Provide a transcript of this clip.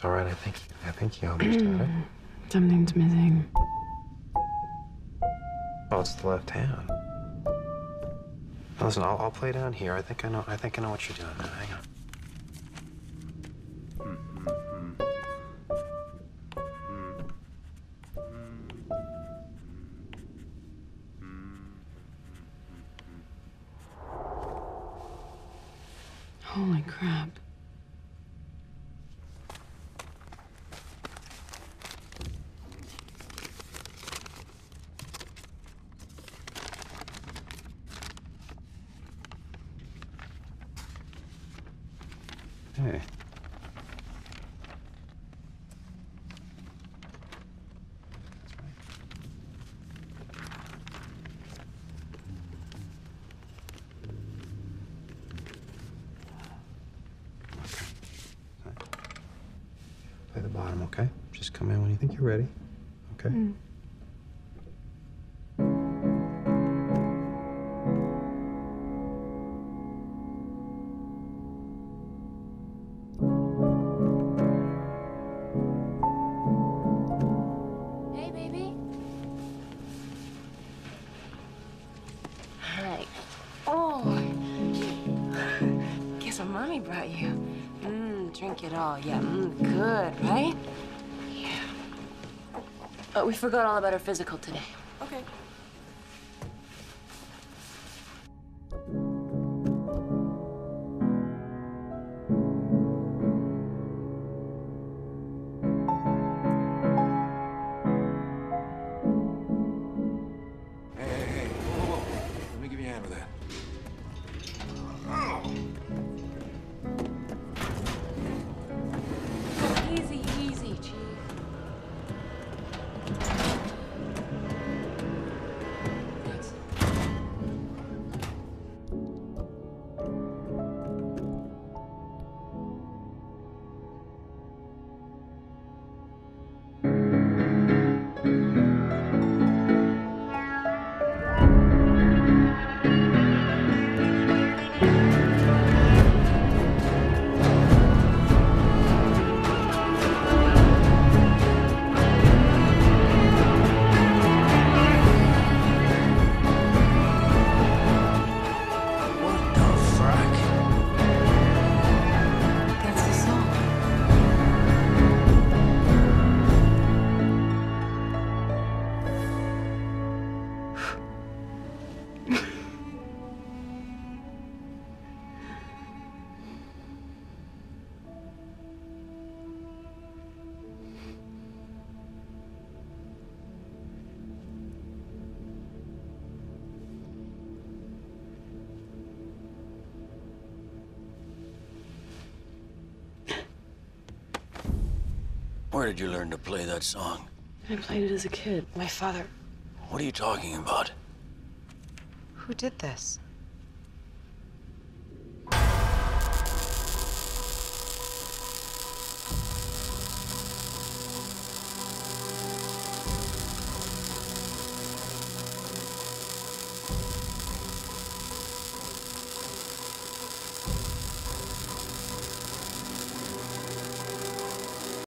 all right. I think you almost had it. Something's missing. Oh, it's the left hand. Now, listen, I'll play down here. I think I know what you're doing now. Hang on. Holy crap. Hey. Play the bottom, okay? Just come in when you think you're ready, okay? Mm. Hey, baby. Hi. Oh, guess what mommy brought you. Drink it all. Yeah, good, right? Yeah. Oh, we forgot all about our physical today. Okay. Hey, whoa. Let me give you a hand with that. Easy, Chief. Thanks. What the frack? That's the song. Where did you learn to play that song? I played it as a kid. My father. What are you talking about? Who did this?